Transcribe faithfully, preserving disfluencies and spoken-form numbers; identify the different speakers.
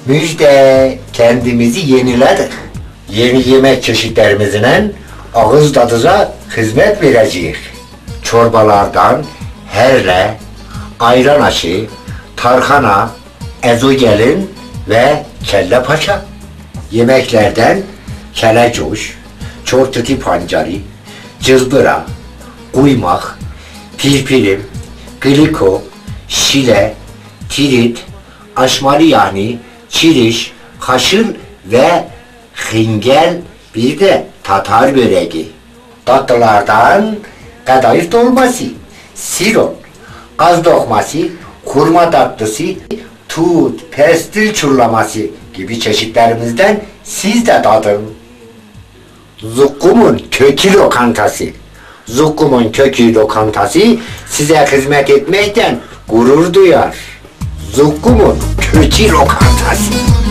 Speaker 1: Müjde, kendimizi yeniledik. Yeni yemek çeşitlerimizle ağız tadına hizmet vereceğiz. Çorbalardan herle, ayran aşı, tarhana, ezogelin ve kelle paça. Yemeklerden kelecoş, çortuti pancari, cızbıra, kuymak, pirpirim, gliko, şile, tirit, aşmalı yani, çiriş, kaşıl ve hingel, bir de Tatar böreği. Tatlılardan kadayıf dolması, siron, kaz dokması, kurma tatlısı, tut, pestil çurlaması gibi çeşitlerimizden siz de tadın. Zukkumun kökü lokantası. Zukkumun kökü lokantası size hizmet etmekten gurur duyar. Zukkumun kökü lokantası.